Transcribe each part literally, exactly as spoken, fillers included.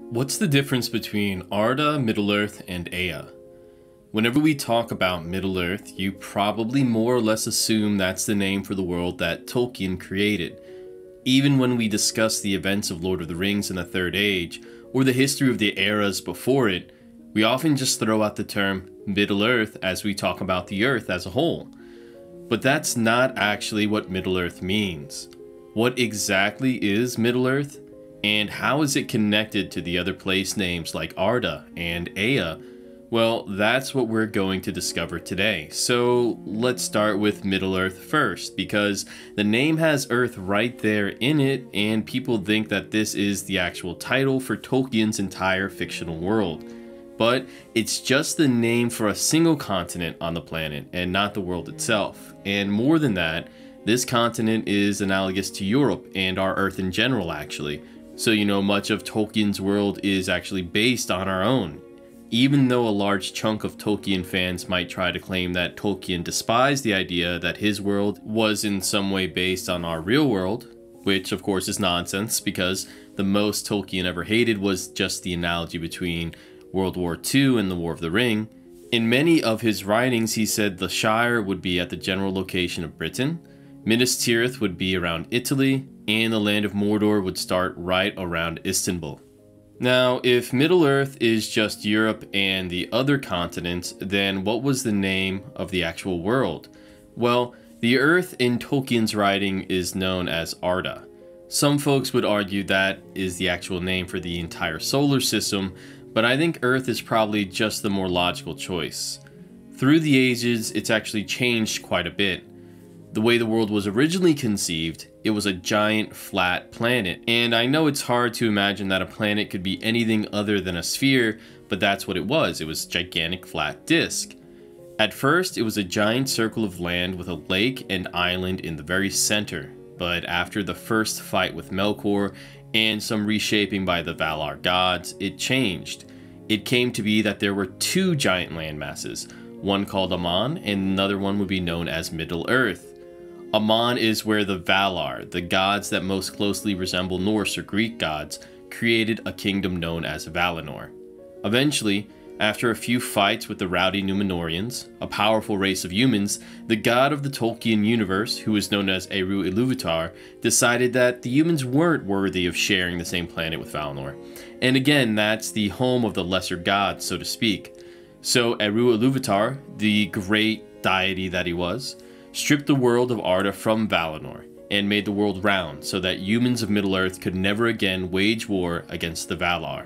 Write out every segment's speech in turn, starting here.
What's the difference between Arda, Middle-earth, and Ea? Whenever we talk about Middle-earth, you probably more or less assume that's the name for the world that Tolkien created. Even when we discuss the events of Lord of the Rings in the Third Age, or the history of the eras before it, we often just throw out the term Middle-earth as we talk about the Earth as a whole. But that's not actually what Middle-earth means. What exactly is Middle-earth? And how is it connected to the other place names like Arda and Ea? Well, that's what we're going to discover today. So let's start with Middle-earth first, because the name has Earth right there in it, and people think that this is the actual title for Tolkien's entire fictional world. But it's just the name for a single continent on the planet, and not the world itself. And more than that, this continent is analogous to Europe and our Earth in general, actually. So, you know, much of Tolkien's world is actually based on our own. Even though a large chunk of Tolkien fans might try to claim that Tolkien despised the idea that his world was in some way based on our real world, which of course is nonsense because the most Tolkien ever hated was just the analogy between World War Two and the War of the Ring. In many of his writings, he said the Shire would be at the general location of Britain, Minas Tirith would be around Italy, and the land of Mordor would start right around Istanbul. Now, if Middle-earth is just Europe and the other continents, then what was the name of the actual world? Well, the Earth in Tolkien's writing is known as Arda. Some folks would argue that is the actual name for the entire solar system, but I think Earth is probably just the more logical choice. Through the ages, it's actually changed quite a bit. The way the world was originally conceived, it was a giant flat planet, and I know it's hard to imagine that a planet could be anything other than a sphere, but that's what it was. It was a gigantic flat disk. At first, it was a giant circle of land with a lake and island in the very center, but after the first fight with Melkor and some reshaping by the Valar gods, it changed. It came to be that there were two giant land masses, one called Aman and another one would be known as Middle-earth. Aman is where the Valar, the gods that most closely resemble Norse or Greek gods, created a kingdom known as Valinor. Eventually, after a few fights with the rowdy Númenóreans, a powerful race of humans, the god of the Tolkien universe, who is known as Eru Ilúvatar, decided that the humans weren't worthy of sharing the same planet with Valinor. And again, that's the home of the lesser gods, so to speak. So Eru Ilúvatar, the great deity that he was, stripped the world of Arda from Valinor, and made the world round so that humans of Middle-earth could never again wage war against the Valar.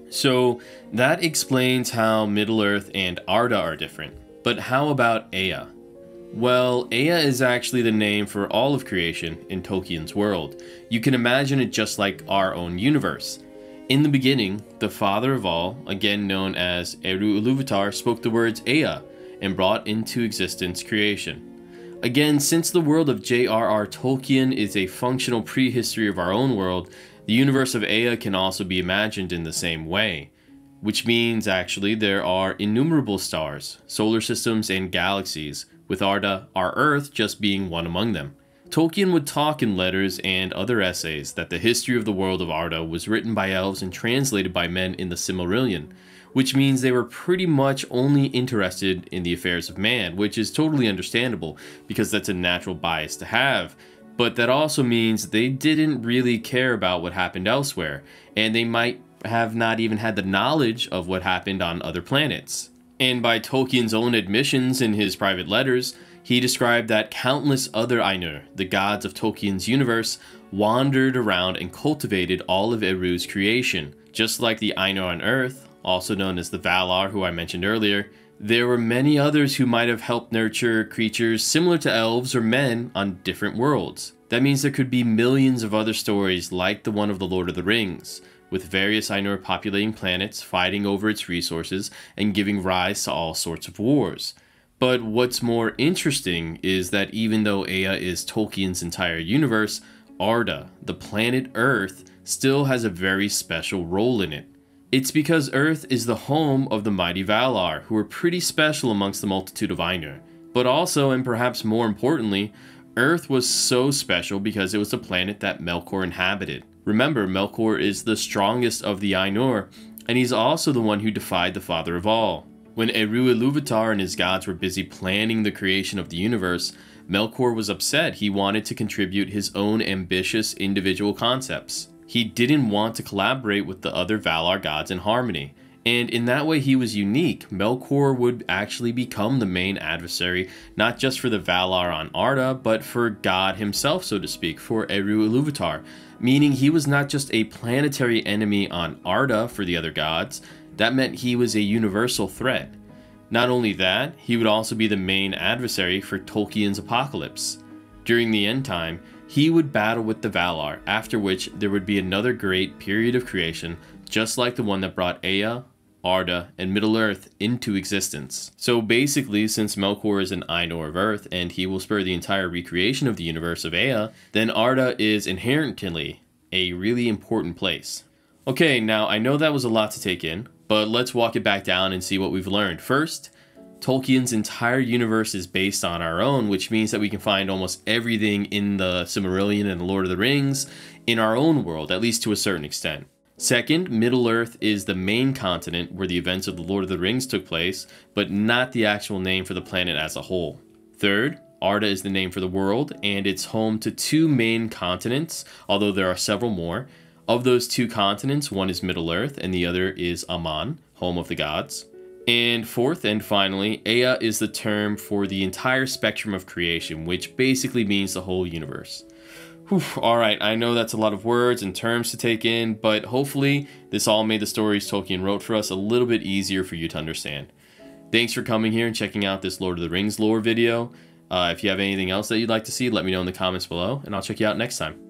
So that explains how Middle-earth and Arda are different. But how about Ea? Well, Ea is actually the name for all of creation in Tolkien's world. You can imagine it just like our own universe. In the beginning, the father of all, again known as Eru Ilúvatar, spoke the words Ea and brought into existence creation. Again, since the world of J R R Tolkien is a functional prehistory of our own world, the universe of Ea can also be imagined in the same way. Which means, actually, there are innumerable stars, solar systems, and galaxies, with Arda, our Earth, just being one among them. Tolkien would talk in letters and other essays that the history of the world of Arda was written by elves and translated by men in the Silmarillion, which means they were pretty much only interested in the affairs of man, which is totally understandable because that's a natural bias to have. But that also means they didn't really care about what happened elsewhere, and they might have not even had the knowledge of what happened on other planets. And by Tolkien's own admissions in his private letters, he described that countless other Ainur, the gods of Tolkien's universe, wandered around and cultivated all of Eru's creation. Just like the Ainur on Earth, also known as the Valar, who I mentioned earlier, there were many others who might have helped nurture creatures similar to elves or men on different worlds. That means there could be millions of other stories like the one of the Lord of the Rings, with various Ainur populating planets, fighting over its resources, and giving rise to all sorts of wars. But what's more interesting is that even though Ea is Tolkien's entire universe, Arda, the planet Earth, still has a very special role in it. It's because Earth is the home of the mighty Valar, who are pretty special amongst the multitude of Ainur. But also, and perhaps more importantly, Earth was so special because it was the planet that Melkor inhabited. Remember, Melkor is the strongest of the Ainur, and he's also the one who defied the Father of All. When Eru Ilúvatar and his gods were busy planning the creation of the universe, Melkor was upset. He wanted to contribute his own ambitious individual concepts. He didn't want to collaborate with the other Valar gods in harmony. And in that way he was unique. Melkor would actually become the main adversary, not just for the Valar on Arda, but for God himself, so to speak, for Eru Ilúvatar. Meaning he was not just a planetary enemy on Arda for the other gods, that meant he was a universal threat. Not only that, he would also be the main adversary for Tolkien's apocalypse. During the end time, he would battle with the Valar, after which there would be another great period of creation, just like the one that brought Ea, Arda, and Middle-earth into existence. So basically, since Melkor is an Ainur of Earth, and he will spur the entire recreation of the universe of Ea, then Arda is inherently a really important place. Okay, now I know that was a lot to take in, but let's walk it back down and see what we've learned. First, Tolkien's entire universe is based on our own, which means that we can find almost everything in the Silmarillion and the Lord of the Rings in our own world, at least to a certain extent. Second, Middle-earth is the main continent where the events of the Lord of the Rings took place, but not the actual name for the planet as a whole. Third, Arda is the name for the world, and it's home to two main continents, although there are several more. Of those two continents, one is Middle-earth and the other is Aman, home of the gods. And fourth and finally, Ea is the term for the entire spectrum of creation, which basically means the whole universe. Whew, alright, I know that's a lot of words and terms to take in, but hopefully this all made the stories Tolkien wrote for us a little bit easier for you to understand. Thanks for coming here and checking out this Lord of the Rings lore video. Uh, if you have anything else that you'd like to see, let me know in the comments below, and I'll check you out next time.